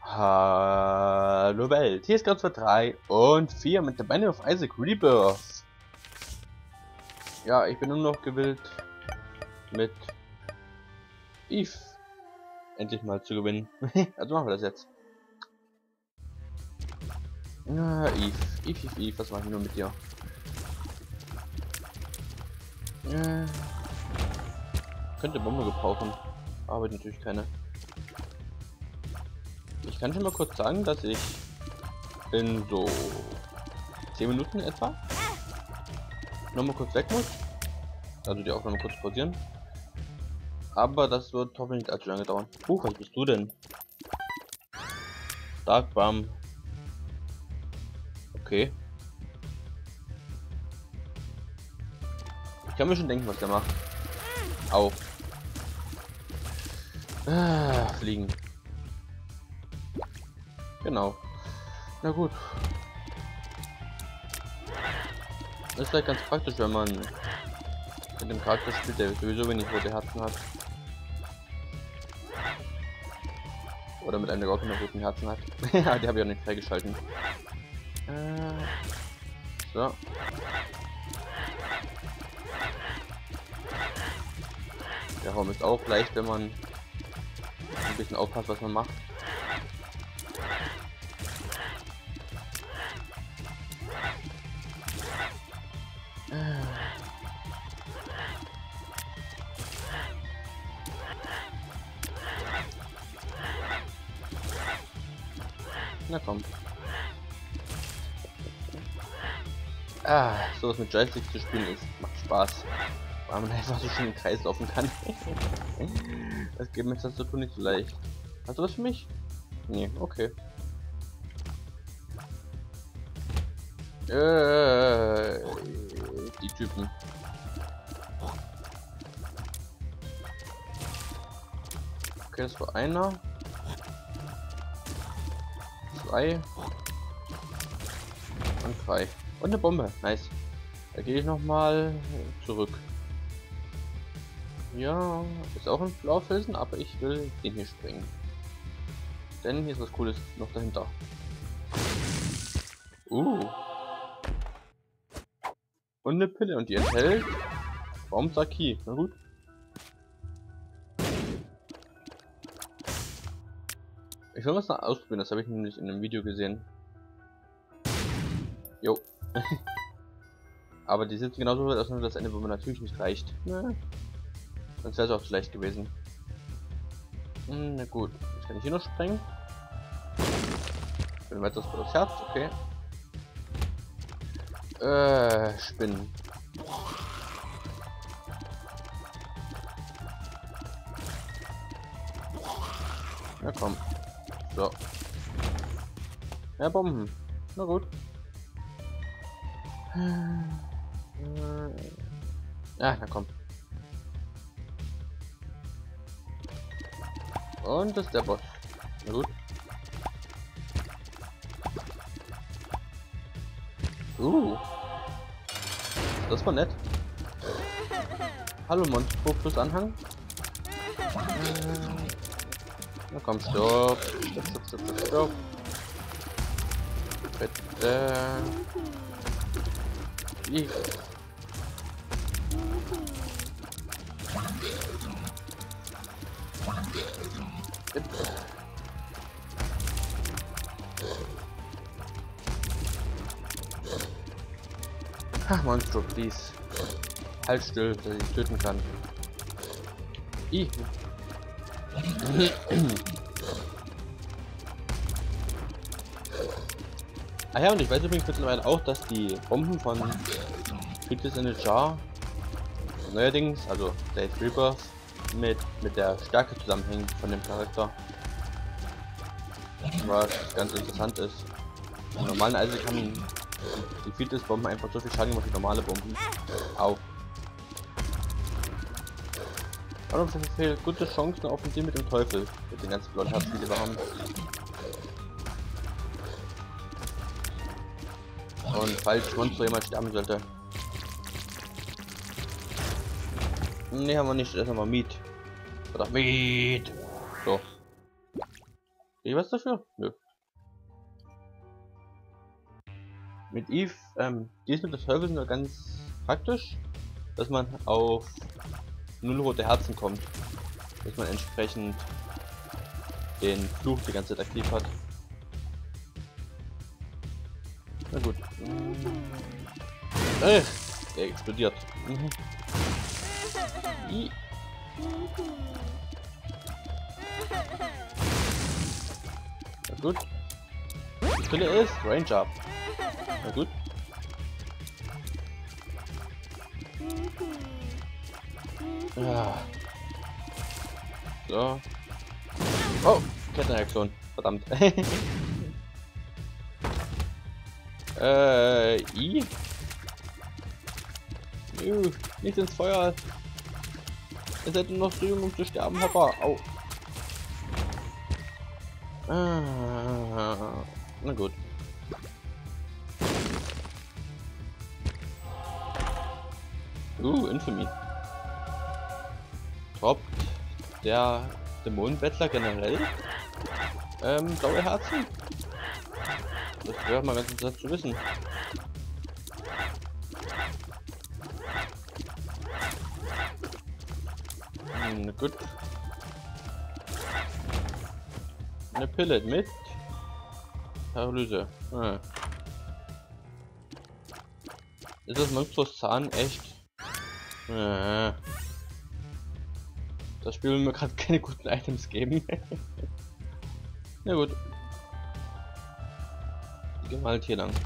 Hallo Welt, hier ist ganz 3 und 4 mit der Binding of Isaac Rebirth. Ja, ich bin nur noch gewillt, mit Eve endlich mal zu gewinnen. Also machen wir das jetzt. Ja, Eve, was mache ich nur mit dir? Könnte Bombe gebrauchen, aber natürlich keine. Ich kann schon mal kurz sagen, dass ich in so 10 Minuten etwa nochmal kurz weg muss. Also die Aufnahme kurz pausieren. Aber das wird hoffentlich nicht allzu lange dauern. Was bist du denn? Dark Bum. Okay. Ich kann mir schon denken, was der macht. Au. Fliegen. Genau. Na gut. Das ist halt ganz praktisch, wenn man mit dem Charakter spielt, der sowieso wenig rote Herzen hat. Oder mit einem, der gar keine roten Herzen hat. Ja, die habe ich auch nicht freigeschalten. So. Der Raum ist auch leicht, wenn man ein bisschen aufpasst, was man macht. Na komm. Sowas mit Joystick zu spielen macht Spaß. Weil man einfach so schön im Kreis laufen kann. Das geht mit Tastatur nicht so leicht. Hast du was für mich? Nee, okay. Die Typen. Okay, das war einer. 2. Und 3. Und eine Bombe. Nice. Da gehe ich noch mal zurück. Ja, ist auch ein Blaufelsen, aber ich will den hier springen. Denn hier ist was Cooles noch dahinter. Und eine Pille und die enthält Baumsaki. Na gut. Ich will was noch ausprobieren, das habe ich nämlich in einem Video gesehen. Jo. Aber die sieht genauso weit aus, nur das Ende, wo man natürlich nicht reicht. Ne? Sonst wäre es auch zu leicht gewesen. Na gut, jetzt kann ich hier noch sprengen. Bin weiter das Herz, okay. Spinnen. Na komm. So. Ja, Bomben. Na gut. Ja, na komm. Und das ist der Boss. Na gut. Das war nett. Hallo Monstro plus Anhang. Na komm, stopp. Stopp. Bitte. Ach, Monstro, please. Halt still, dass ich töten kann. Ah ja, und ich weiß übrigens mittlerweile auch, dass die Bomben von Fetus in a Jar neuerdings, also State Rebirth, mit der Stärke zusammenhängen von dem Charakter. Was ganz interessant ist. Im normalen Isaac haben die Fetus Bomben einfach so viel Schaden gemacht wie normale Bomben. Au. Aber auf jeden Fall gute Chancen auf den Deal mit dem Teufel. Mit den ganzen blauen Herzen, die wir haben. Und falls Monster jemand sterben sollte. Ne, haben wir nicht. Erst einmal Miet. Oder Miet. So. Krieg ich was dafür? Nö. Mit Eve, dies mit des Teufels nur ganz praktisch, dass man auf 0 rote Herzen kommt. Dass man entsprechend den Fluch die ganze Zeit aktiv hat. Na gut. Der explodiert. Na gut. Die Brille ist Ranger. Na gut. Ja. So. Oh, Kettenreaktion. Verdammt. I? Nicht ins Feuer. Ihr seid nur noch zu jung, um zu sterben, Papa. Au. Na gut. Infamy. Droppt der Dämonenbettler generell blaue Herzen? Das wäre mal ganz interessant zu wissen. Na gut. Eine Pille mit Paralyse. Ist das Monstros Zahn echt? Das Spiel will mir gerade keine guten Items geben. Na gut. Gehen wir halt hier lang.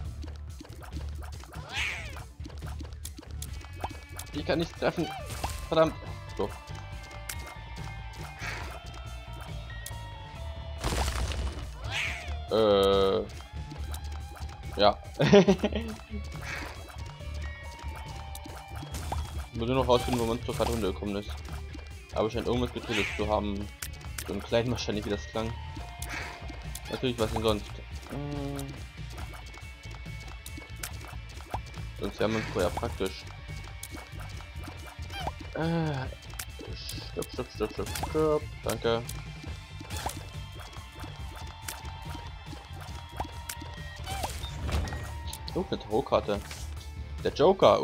Ich kann nicht treffen. Verdammt. So. Ja. Muss nur noch rausfinden, wo Monster gerade runtergekommen ist. Aber scheint irgendwas getötet zu haben. So einen kleinen wahrscheinlich, wie das klang. Natürlich, was denn sonst? Sonst wäre man vorher praktisch. Stirb. Danke. Oh, eine Tarotkarte. Der Joker.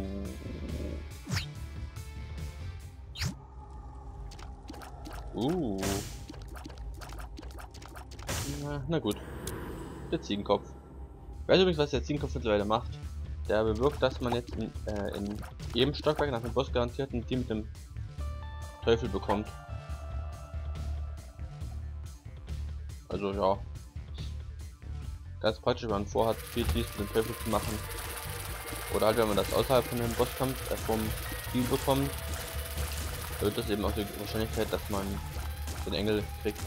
Na gut. Der Ziegenkopf. Ich weiß übrigens, was der Ziegenkopf mittlerweile macht. Der bewirkt, dass man jetzt in jedem Stockwerk nach dem Boss garantiert ein Team mit dem Teufel bekommt. Also ja. Ganz praktisch, wenn man vorhat, viel Teams mit dem Teufel zu machen. Oder halt, wenn man das außerhalb von dem Bosskampf vom Team bekommt, erhöht das eben auch die Wahrscheinlichkeit, dass man den Engel kriegt.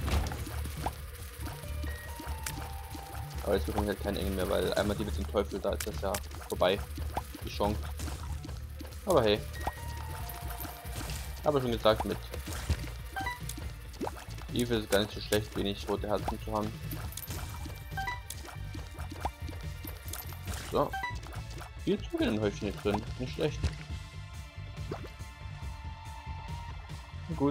Aber jetzt bekommt halt kein Engel mehr, weil einmal die mit dem Teufel, da ist das ja vorbei. Die Chance. Aber hey. Habe schon gesagt, mit Eve ist es gar nicht so schlecht, wenig rote Herzen zu haben. So. Viel Zug in dem Häufchen hier drin. Nicht schlecht. Gut.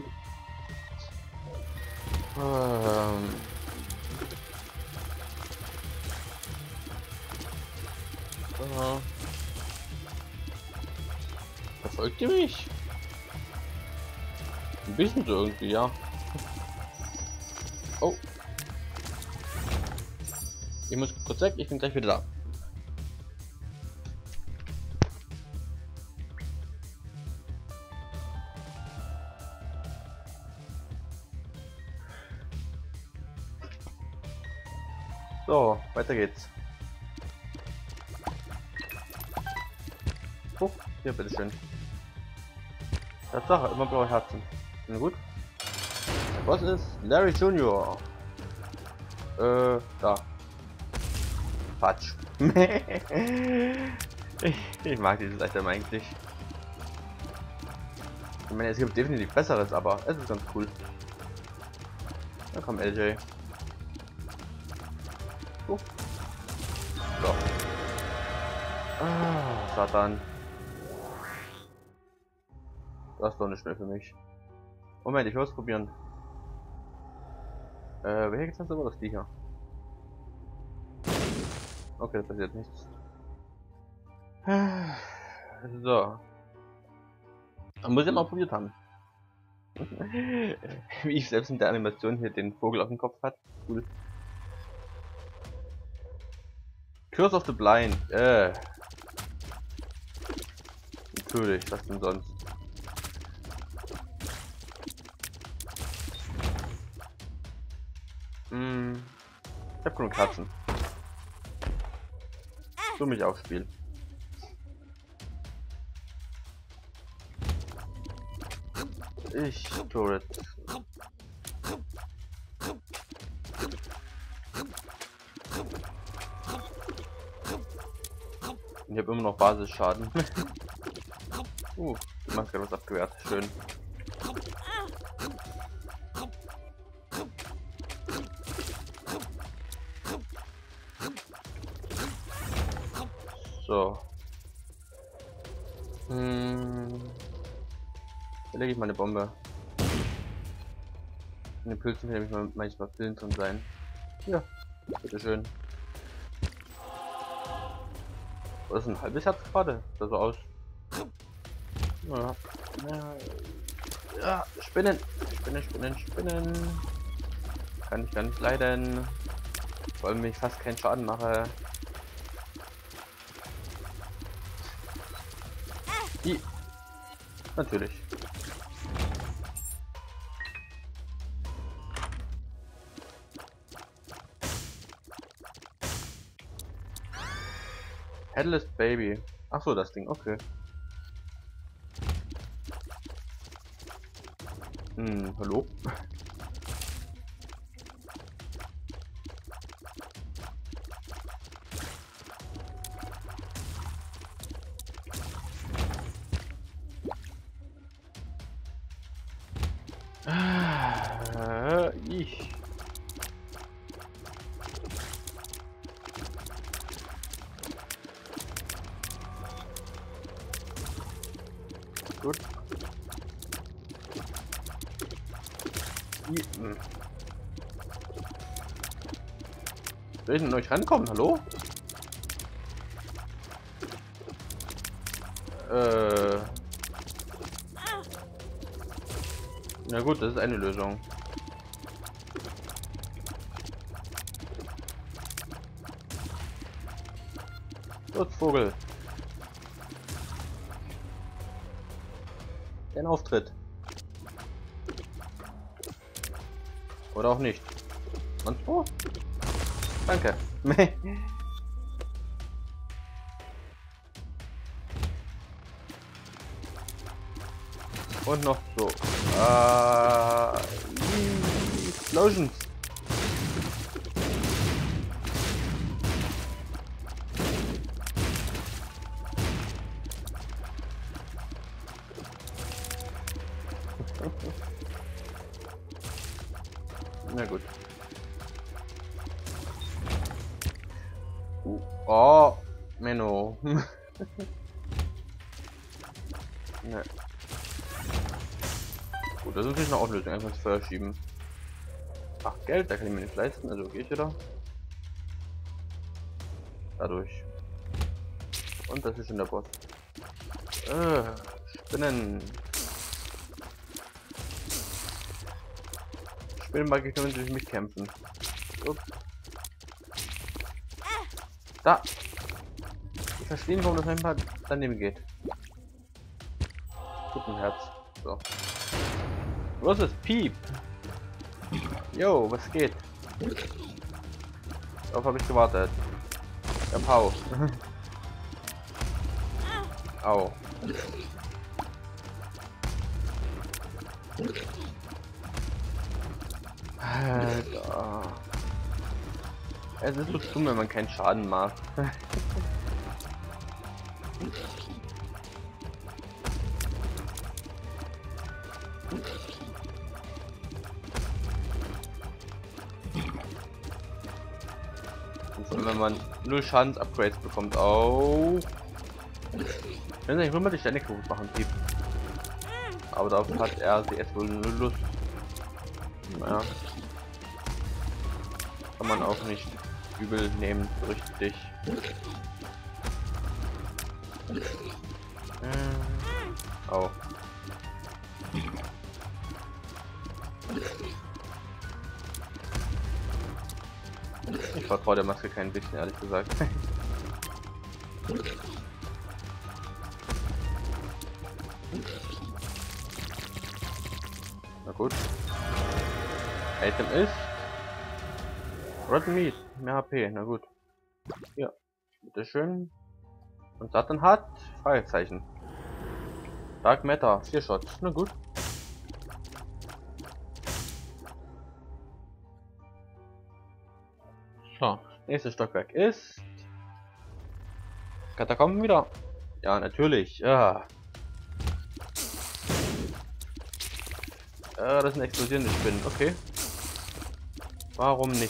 Verfolgt ihr mich? Ein bisschen so irgendwie, ja. Oh. Ich muss kurz weg, ich bin gleich wieder da. So, weiter geht's. Oh, hier, bitteschön. Tatsache, immer blaue Herzen. Na gut. Was ist Larry Junior? Da. Quatsch. ich mag dieses Item eigentlich. Ich meine, es gibt definitiv besseres, aber es ist ganz cool. Da kommt LJ. So. Satan. Das ist doch nicht schnell für mich. Moment, ich will es probieren. Welche Taste war das? Die hier? Okay, das passiert nichts. So. Man muss ja mal probiert haben. Wie ich selbst in der Animation hier den Vogel auf dem Kopf hat. Cool. Curse of the Blind. Natürlich, was denn sonst? Ich hab genug Katzen. So mich auch spielen. Ich Turret. Ich habe immer noch Basisschaden. Die Maske hat was abgewehrt. Schön. So. Da lege ich mal eine Bombe. In den Pilzen kann nämlich manchmal Pillen drin sein. Ja, bitteschön. Was ist ein halbes Herz gerade? Sah so aus. Ja. Ja, Spinnen. Spinnen. Kann ich gar nicht leiden. Vor allem, wenn ich fast keinen Schaden mache. Natürlich. Headless Baby. Ach so, das Ding, okay. Hallo? Ich. Gut. Soll ich denn euch rankommen? Hallo? Na gut, das ist eine Lösung. Los, Vogel. Dein Auftritt. Oder auch nicht. Und wo? Danke. Und noch so. Explosions. Na gut. Oh, Menno. Ne. Gut, das ist natürlich eine Auflösung. Einfach ins Feuer schieben. Ach, Geld, da kann ich mir nicht leisten, also gehe ich wieder. Dadurch. Und das ist schon der Boss. Spinnen. Spinnen mag ich nur, wenn sie sich mitkämpfen. Ups. Da! Ich verstehe nicht, warum das einfach daneben geht. Guten Herz. So. Was ist Piep? Jo, was geht? Darauf habe ich gewartet. Ja, Pau. Au. Alter. Es ist so dumm, wenn man keinen Schaden macht. Und wenn man 0 Schadens-Upgrades bekommt, auch. Wenn ich will mal die Stände kaputt machen, Piep. Aber darauf hat er sie erst wohl 0 Lust. Naja. Kann man auch nicht übel nehmen, so richtig. Oh. Ich vertraue der Maske kein bisschen, ehrlich gesagt. Na gut. Item ist Rotten Meat, mehr HP, na gut. Ja, bitteschön. Und Satan hat Fragezeichen. Dark Matter, 4 Shots, na gut. So, nächstes Stockwerk ist Katakomben wieder. Ja, natürlich. Ja. Das sind explodierende Spinnen, okay. Warum nicht?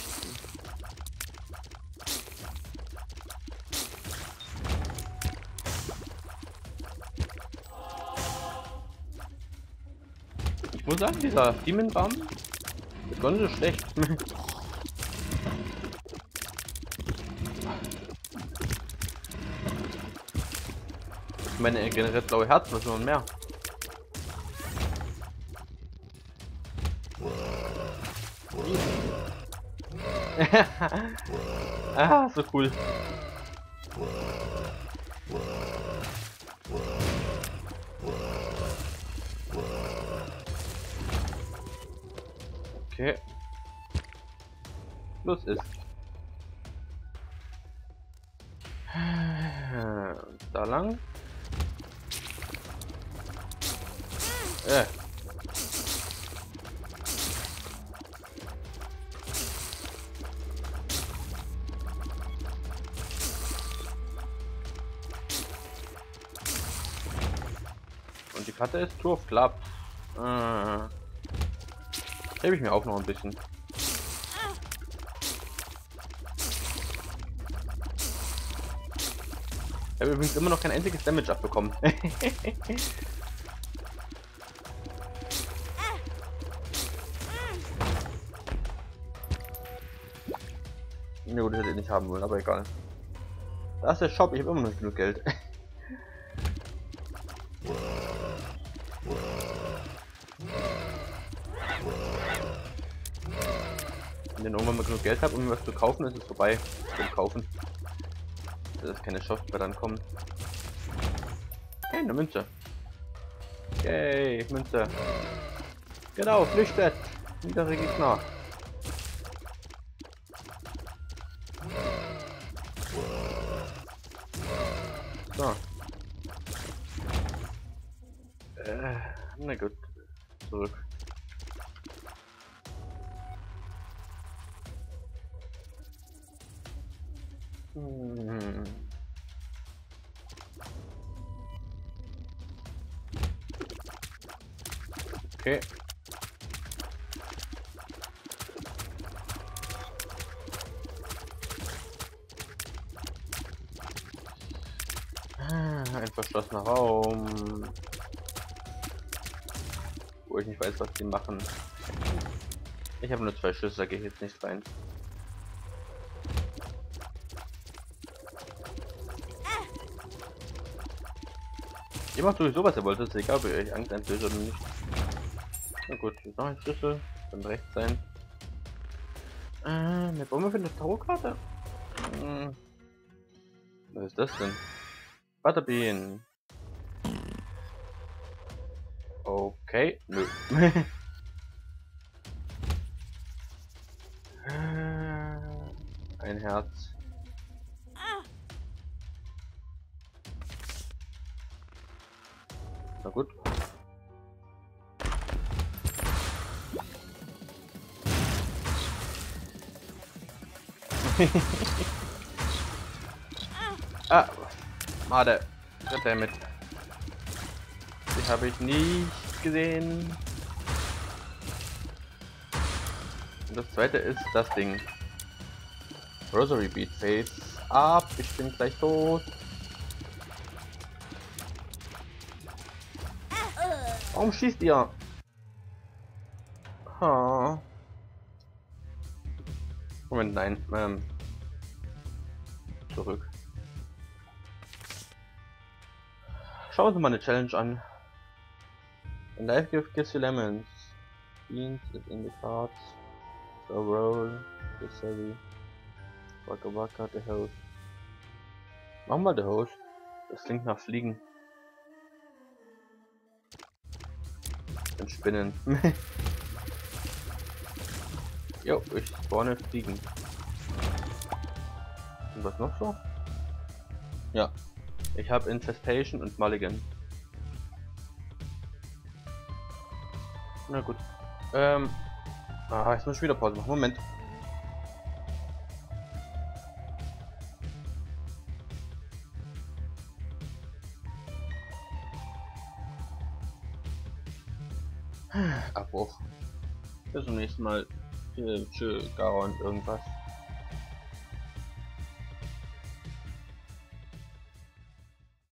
Ich muss sagen, dieser Demon Baum ist gar nicht so schlecht. Ich meine, er generiert blaue Herzen, was will man mehr? Ah, so cool. Okay. Los ist. Da lang. Und die Karte ist Tour of Club. Hebe ich mir auch noch ein bisschen. Ich habe übrigens immer noch kein einziges Damage abbekommen. Ne, gut, das hätte ich nicht haben wollen, aber egal. Da ist der Shop, ich habe immer noch nicht genug Geld. Wenn ich irgendwann mal genug Geld habe, um mir was zu kaufen, ist es vorbei. Ich will kaufen. Dass keine Shops mehr dann kommen. Hey, eine Münze. Yay, Münze. Genau, flüchtet. Niedere Gegner. So. Na gut. Zurück. Okay. Ein verschlossener Raum. Wo ich nicht weiß, was die machen. Ich habe nur 2 Schlüssel, da gehe ich jetzt nicht rein. Ihr macht sowieso, was ihr wollt, ist egal, ob ihr euch Angst einflößt oder nicht. Na gut, hier ist noch ein Schlüssel, kann rechts sein. Eine Bombe für eine Tarotkarte? Was ist das denn? Butterbean. Okay, nö. Ein Herz. Na gut. Ah, Made. Damit. Die habe ich nicht gesehen. Und das zweite ist das Ding. Rosary Beat Face ab. Ich bin gleich tot. Warum schießt ihr? Ha. Moment, nein. Zurück. Schauen wir uns mal eine Challenge an. A life gift gives you lemons. Beans is in the cards. So roll. The savvy. Waka waka, the host. Machen wir the host. Das klingt nach Fliegen. Und Spinnen. Jo, ich spawne Fliegen. Und was noch so? Ja. Ich habe Infestation und Mulligan. Na gut. Jetzt muss ich wieder Pause machen. Moment. Abbruch. Bis zum nächsten Mal. Tschö, Garon, irgendwas.